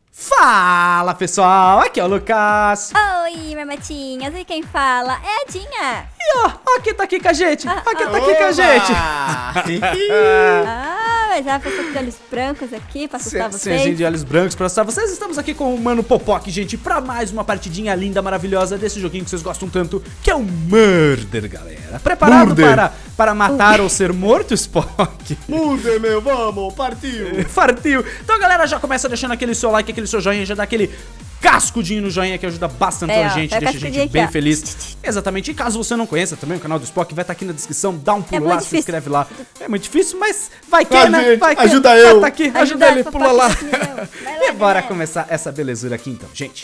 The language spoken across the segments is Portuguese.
Fala pessoal, aqui é o Lucas. Oi, marmotinhas, e quem fala é a Dinha. E ó, quem tá aqui com a gente, quem tá aqui com a gente. Mas já passou de olhos brancos aqui pra assustar vocês. Senzinho de olhos brancos pra assustar vocês. Estamos aqui com o Mano Popoc, gente, pra mais uma partidinha linda, maravilhosa desse joguinho que vocês gostam tanto, que é o Murder, galera. Preparado para matar ou ser morto, Spock? Murder, meu, vamos, partiu. Partiu. Então, galera, já começa deixando aquele seu like, aquele seu joinha, já dá aquele cascudinho no joinha que ajuda bastante a gente, deixa a gente bem feliz. Exatamente. E caso você não conheça também o canal do Spock, vai estar aqui na descrição, dá um pulo lá, se inscreve lá. É muito difícil, mas vai que, né? Vai que. Ajuda eu. Tá aqui, ajuda ele, pula lá. E bora começar essa belezura aqui então, gente.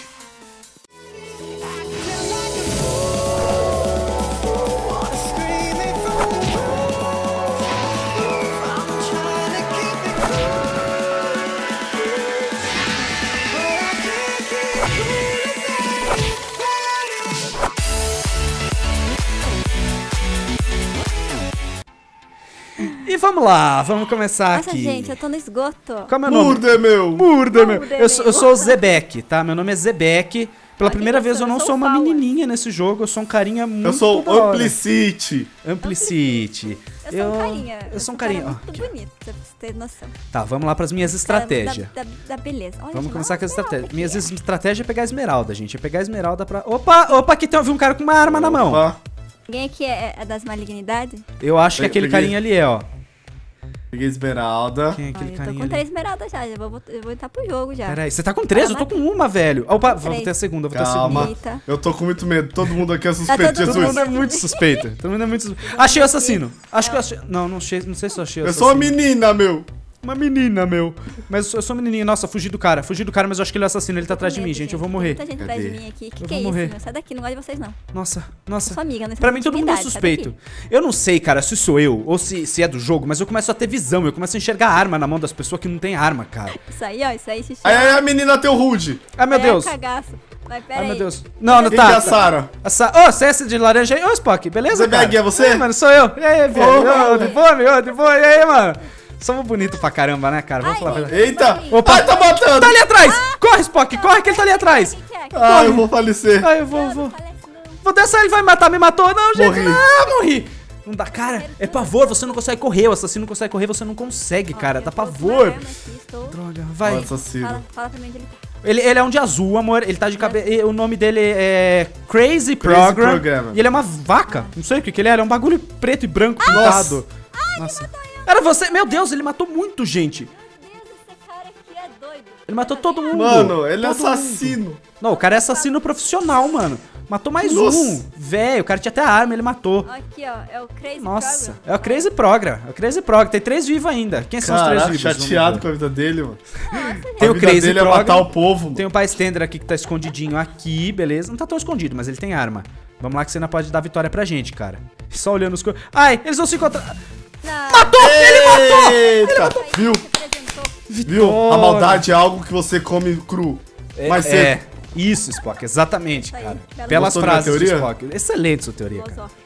E vamos lá, vamos começar aqui. Nossa, gente, eu tô no esgoto. Qual é meu nome? Murder, meu. Murder, meu. Eu sou o Zebek, tá? Meu nome é Zebek. Pela primeira vez eu não sou uma menininha nesse jogo, eu sou um carinha muito Eu sou Amplicity. Amplicity. Eu sou um carinha. Eu sou um carinha. Muito bonito, pra você ter noção. Tá, vamos lá pras minhas estratégias. Da beleza. Olha, Vamos começar com as estratégias. estratégias. Minhas estratégias é pegar a esmeralda, gente. É pegar a esmeralda pra... Opa, aqui tem um cara com uma arma na mão. Opa. Alguém aqui é das malignidades? Eu acho que aquele Peguei. carinha ali é, ó. Peguei esmeralda. Quem é aquele Eu tô carinha com ali? 3 esmeraldas já eu vou entrar pro jogo já. Pera aí, você tá com 3? Eu tô com uma, velho. Opa, vou Três. ter a segunda, vou ter a Calma. segunda. Eita. Eu tô com muito medo. Todo mundo aqui é suspeito, todo Todo mundo Jesus. é muito suspeito. Todo mundo é muito suspeito. Achei o assassino. Acho que eu achei. Não sei se eu achei o Eu assassino. sou uma menina, meu. Uma menina, meu. Mas eu sou menininha. Nossa, fugi do cara, mas eu acho que ele é o assassino. Ele tá atrás de mim, gente. Eu vou morrer. Muita gente atrás de Cadê? mim aqui. Eu Que é vou isso, morrer. meu? Sai daqui, não gosto de vocês não. Nossa. Eu sou amiga, não Pra mim todo mundo é suspeito. Eu não sei, cara, se sou eu ou se é do jogo, mas eu começo a ter visão. Eu começo a enxergar arma na mão das pessoas que não tem arma, cara. Isso aí, xixi. Aí a menina tem o Rude. Ai, meu Deus. Cagaço. Vai, pera Ai, aí. meu Deus. Não, Quem que é tá. a Sarah? Ô, CS de laranja aí. Ô, Spock, beleza, Zebeg, cara? é você? Mano, sou eu. E aí, velho? Ô, Ô, de boa, meu? De boa. E aí, mano? Somos bonitos pra caramba, né, cara? Vamos Ai, falar a verdade. Eita. Opa. Ai, tá matando. Tá ali atrás! Corre, Spock! Corre que ele tá ali atrás! Quem que é? Ah, eu vou falecer. Ai, eu Não, vou. não falece não. Vou descer, ele vai me matar. Me matou. Não, gente. Morri. Não, morri. Não dá, cara. É pavor. Você não consegue correr. O assassino não consegue correr. Você não consegue, cara. Eu Dá tô com pavor. uma arma aqui, estou- Droga, vai. Nossa, assassino. Fala pra mim onde ele tá. Ele é um de azul, amor. Ele tá de cabelo. O nome dele é Crazy Program. Program. E ele é uma vaca. Não sei o que ele é. Ele é um bagulho preto e branco pintado. Nossa. Era você. Meu Deus, ele matou muito, gente. Meu Deus, esse cara aqui é doido. Ele matou todo mundo. Mano, ele é Todo mundo. assassino. Não, o cara é assassino profissional, mano. Matou mais Nossa. um. Velho, o cara tinha até arma, ele matou. Aqui, ó, é o Crazy Nossa, Program. é o Crazy Program. É o Crazy Program. Tem 3 vivos ainda. Quem são os 3 Caraca, vivos? chateado com a vida dele, mano. Tem A o vida Crazy dele é Program. matar o povo, mano. Tem o bystander aqui que tá escondidinho aqui, beleza? Não tá tão escondido, mas ele tem arma. Vamos lá que você ainda pode dar vitória pra gente, cara. Só olhando os... Ai, eles vão se encontrar. Não. Matou! Ele matou! Eita, viu? Representou. Viu? A maldade é algo que você come cru. Mais seco. Isso, Spock, exatamente, Isso aí, cara. bela Pelas Gostou da minha frases do teoria? Spock. Excelente sua teoria, cara. Filosófico.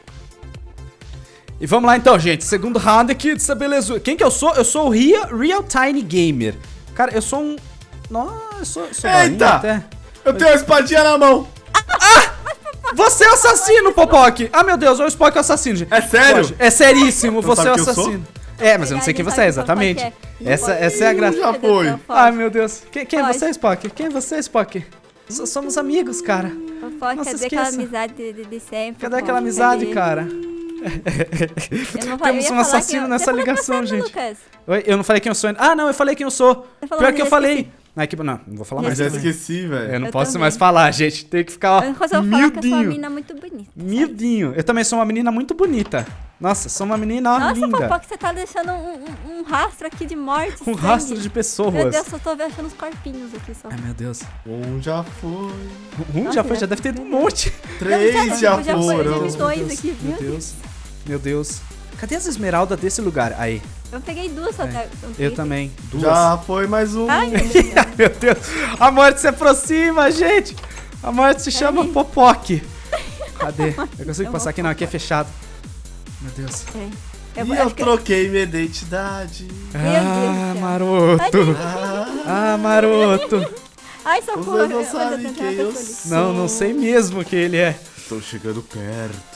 E vamos lá então, gente. Segundo round aqui dessa beleza. Quem que eu sou? Eu sou o Real Tiny Gamer. Cara, eu sou um... Nossa, eu sou daorinha Eita! até. Eu tenho a espadinha na mão. Você é o assassino, Popoc! Ah, meu Deus, o Spock é o assassino, gente. É sério? Pode. É seríssimo, você é o sabe quem eu sou? assassino. É, mas eu não sei quem você é, exatamente. Essa é a graça. Já foi. Ai, meu Deus. Quem é Pode. você, Spock? Quem é você, Spock? Somos amigos, cara. Fofoca, Não se cadê aquela esqueça. amizade de sempre? Cadê aquela amizade, cara? Eu não Temos um assassino nessa ligação, gente. Lucas. Oi, eu não falei quem eu sou ainda. Ah, não, eu falei quem eu sou. Você falou, Pior mas que eu eu falei. esqueci. Não, não vou falar mais. Mas já também. esqueci, Eu velho. não Eu posso também. mais falar, gente. Tem que ficar, A ó, única coisa que eu vou falar é que eu sou uma miudinho. menina muito bonita. Miudinho. Eu também sou uma menina muito bonita. Nossa, sou uma menina ó, Nossa, linda. Popoca, você tá deixando um rastro aqui de morte. Um sangue. rastro de pessoas. Meu Deus, só tô achando os corpinhos aqui só. Ai, meu Deus. Já foi. Um já foi, já deve ter um monte. 3 já Já foram. vi dois aqui, Meu viu? Deus. Meu Deus. Cadê as esmeraldas desse lugar? Aí. Eu peguei duas só. Tá? Eu também. Duas. Já foi mais um. Ai, Ai, meu Deus. A morte se aproxima, gente. A morte se chama Popoc. Cadê? Eu consigo passar aqui? Não, aqui é fechado. Meu Deus. E eu troquei minha identidade. Deus do céu. Maroto. Ah, maroto. Ai, socorro. Vocês não sabem quem eu sou. Não sei mesmo quem ele é. Estou chegando perto.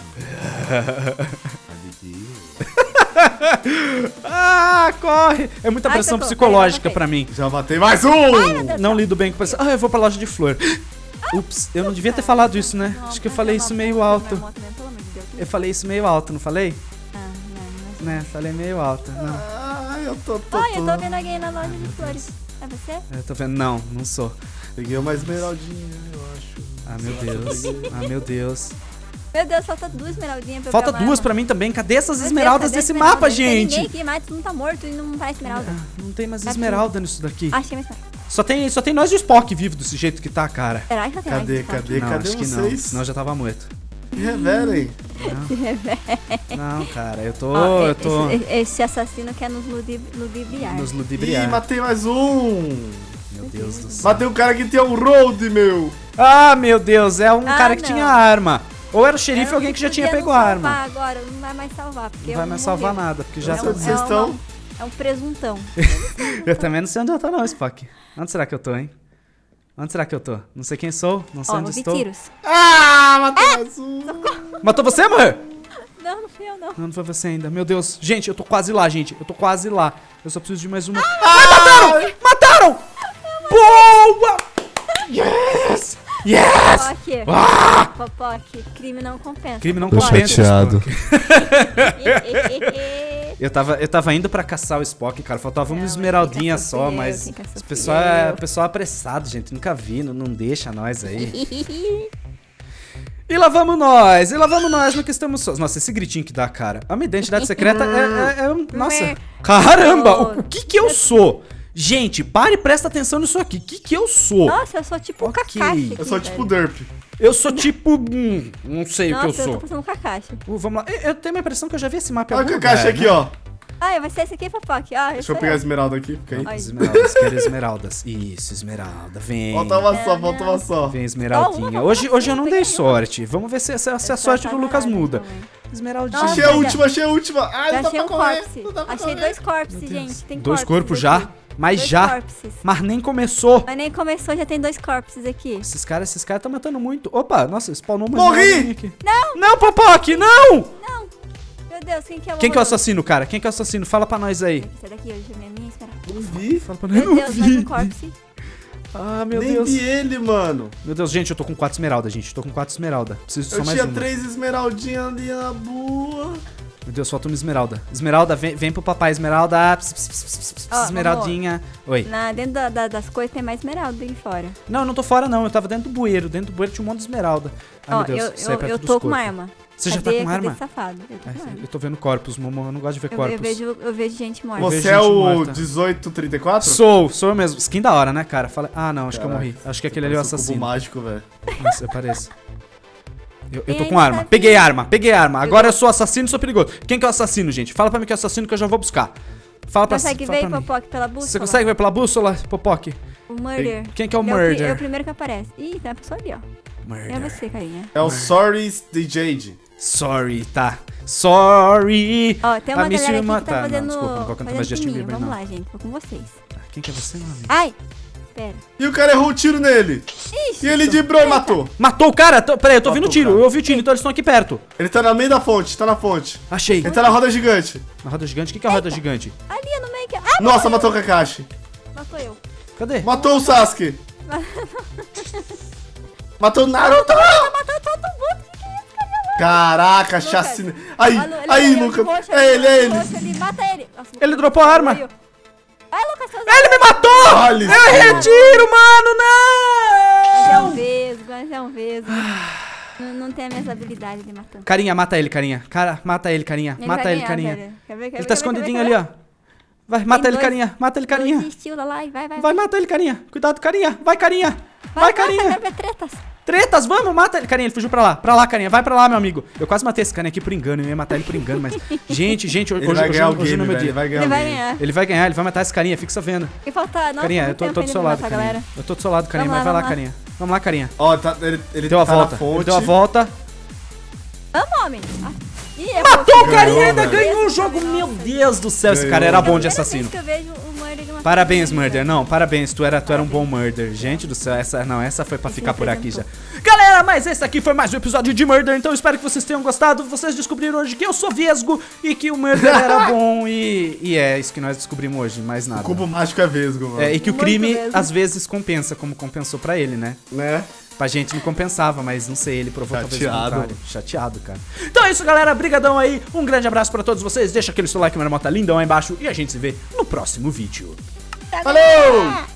Ah, corre! É muita pressão psicológica pra mim. Já matei mais um! Não lido bem com pressão. Ah, eu vou pra loja de flor. Ups, eu não devia ter falado isso, né? Acho que eu falei isso meio alto. Eu falei isso meio alto, não falei? Né, falei meio alto. Ai, eu tô. Olha, eu tô vendo alguém na loja de flores. É você? Eu tô vendo. Não sou. Peguei uma esmeraldinha, eu acho. Ah, meu Deus. Ah, meu Deus. Meu Deus, falta 2 esmeraldinhas pra eu Falta pegar 2 uma pra mim também. Cadê essas Meu esmeraldas Deus, desse cadê a esmeralda? mapa, Não tem gente? ninguém aqui, mas todo mundo tá morto e não faz esmeralda. Não tem mais esmeralda nisso daqui. Achei mais esmeralda. Só tem nós e o Spock vivo desse jeito que tá, cara. Será que só tem mais Cadê Não, acho que não. vocês? Senão eu já tava morto. Revelem. Não, cara, eu tô... Esse assassino quer nos ludibriar. Nos Ih, ludibriar. matei mais um. Meu Deus do céu. Matei um cara que tem um road, meu. Ah, meu Deus, é um cara que não. tinha arma. Ou era o xerife ou alguém que já tinha pego a arma. Agora, não vai mais salvar. Porque Não vai mais salvar nada, porque já... Vocês estão? É um presuntão. Eu também não sei onde eu tô não, Spock. Onde será que eu tô, hein? Onde será que eu tô? Não sei quem sou, não sei onde ouvi estou. tiros. Ah, matei mais um. Matou você, amor? Não fui eu, não. Não foi você ainda. Meu Deus. Gente, eu tô quase lá, gente. Eu tô quase lá. Eu só preciso de mais uma. Mataram! Boa! Yes! Yes! Popoque. Popoque. Crime não compensa. Crime não Tô compensa. chateado. Eu tava indo pra caçar o Spock, cara. Faltava uma esmeraldinha só, mas o pessoal é apressado, gente. Nunca vi, não deixa nós aí. E lá vamos nós no que estamos sós. Nossa, esse gritinho que dá, cara. A minha identidade secreta é nossa. Caramba, o que eu sou? Gente, pare e presta atenção nisso aqui. O que eu sou? Nossa, eu sou tipo o Kakashi. Eu sou tipo Derp. Eu sou tipo... não sei o que eu Nossa, eu sou. tô passando um Kakashi. Vamos lá. Eu tenho a impressão que eu já vi esse mapa em Olha o algum Kakashi lugar, aqui, né? ó. Ah, vai ser esse aqui, Popoque. Ah, Deixa eu pegar a esmeralda aqui, fica aí. Esmeraldas, quero esmeraldas. Isso, esmeralda, vem. Falta uma só. Vem, esmeraldinha. Hoje eu não dei sorte. Vamos ver se a sorte do Lucas muda. Esmeraldinha. Nossa, achei a última. Ai, Já não dá achei pra um correr. corpse. Não dá pra Achei correr. 2 corpses, gente. Tem 2 corpses corpos aqui. já? Mas 2 já? corpses. Mas nem começou. Mas nem começou, já tem 2 corpses aqui. Esses caras estão matando muito. Opa, nossa, spawnou uma Morri! esmeraldinha aqui. Não! Não, Popoque, não! Não! Meu Deus, quem que é o Quem que é o horroroso? assassino, cara? Quem que é o assassino? Fala pra nós aí. Esse daqui, hoje é minha esmeralda. Não vi. Fala pra nós. Meu Deus, mais um corpse. Ah, meu Nem Deus. vi ele, mano. Meu Deus, gente, eu tô com 4 esmeraldas, gente. Tô com 4 esmeraldas. Preciso de só Eu mais tinha uma. 3 esmeraldinhas ali na boa. Meu Deus, falta uma esmeralda. Esmeralda, vem pro papai, esmeralda. Ó, Esmeraldinha. Oi. Dentro das coisas tem mais esmeralda aí fora. Não, eu não tô fora, não. Eu tava dentro do bueiro. Dentro do bueiro tinha um monte de esmeralda. Ai, Ó, meu Deus. Sai perto eu dos tô com uma corpos. arma. Você já tá com Cadê arma? esse safado? Eu tô com arma. Eu tô vendo corpos, Momo. Eu não gosto de ver Eu corpos. vejo gente morta. vejo Você é gente o morta. 1834? Sou eu mesmo. Skin da hora, né, cara? Ah, não, acho que eu morri. Acho que aquele ali é o Parece um assassino. cubo mágico, velho. Nossa, eu pareço. Eu tô Quem com arma. tá Peguei arma. Agora eu sou assassino e sou perigoso. Quem que é o assassino, gente? Fala pra mim que é o assassino que eu já vou buscar. Fala pra Consegue fala ver, pra mim. Popoque, pela bússola? Você consegue ver pela bússola, Popoque? O murder. Quem que é o Ele murder? É o primeiro que aparece. Ih, tem uma pessoa ali, ó. É você, carinha. É o Sorry the Jade. Sorry, tá. Sorry. Ó, tem uma A Miss galera aqui Irma que tá tá. fazendo... Não, desculpa, não vou cantar mais fazendo Justin pininho. Bieber, Vamos não. lá, gente. Vou com vocês. Quem que é você, meu amigo? Ai! Pera. E o cara errou o tiro nele. Ixi, E ele dibrou e matou. Matou o cara? Peraí, eu tô ouvindo Matou o tiro. o cara. Eu ouvi o tiro, então eles estão aqui perto. Ele tá no meio da fonte, tá na fonte. Achei. Ele tá na roda gigante. Na roda gigante? O que que é a roda gigante? ali no meio que... Ah, Nossa, matou o Kakashi. matou eu. Cadê? Matou o Sasuke. Matou o Naruto. Matou todo mundo. Que é isso, cabelo? Caraca, chacina. Aí, Olha, aí, ele Lucas. roxo, É ele, é ele. ele. roxo ali, mata ele. Nossa, Ele dropou a arma. morreu. Ai, Lucas, seus... Ele me matou! Olha Eu isso. retiro, mano! É Não! um vesgo, é um vesgo. Não tem as minhas habilidades de matar. Carinha, mata ele, carinha. Cara, mata ele, carinha. Ele Mata vai ele, ganhar, carinha. velho. Quer ver, Ele tá escondidinho ali, ó. Vai, mata ele, carinha. Mata ele, carinha. Desistiu, lá, vai. Vai, mata ele, carinha. Cuidado, carinha. Vai, carinha. Vai, carinha. Quero ver tretas. Tretas, vamos, mata ele. Carinha, ele fugiu pra lá. Pra lá, carinha. Vai pra lá, meu amigo. Eu quase matei esse carinha aqui por engano. Eu ia matar ele por engano, mas... Gente, Ele vai ganhar o hoje não é game, meu velho. dia. Ele vai ganhar Ele o vai game. ganhar. Ele vai ganhar, ele vai matar esse carinha. Fica sabendo. E falta... Nossa, Carinha, eu muito tô tempo do ainda seu pra lado, matar, carinha. galera. Eu tô do seu lado, carinha, mas Vamos vai lá, lá, vamos lá. carinha. Vamos lá, carinha. Ó, ele Deu a tá volta. na fonte. Ele deu a volta. Vamos, homem. Ah. Ih, é Matou o Ganhou, carinha, ainda velho. ganhou o jogo. Meu Deus do céu, esse cara era bom de assassino. Primeira vez que eu vejo o murder Parabéns, Murder. Não, parabéns. Tu era um bom Murder. Gente do céu, essa foi pra ficar por aqui já. Galera, mas esse aqui foi mais um episódio de Murder, então espero que vocês tenham gostado. Vocês descobriram hoje que eu sou vesgo e que o Murder era bom e é isso que nós descobrimos hoje, mais nada. O cubo mágico é vesgo, mano. E que o crime às vezes compensa, como compensou pra ele, né? Pra gente não compensava, mas não sei, ele provou talvez o contrário. Chateado, cara. Então é isso, galera. Brigadão aí. Um grande abraço pra todos vocês. Deixa aquele seu like, marmota lindão aí embaixo. E a gente se vê no próximo vídeo. Falou!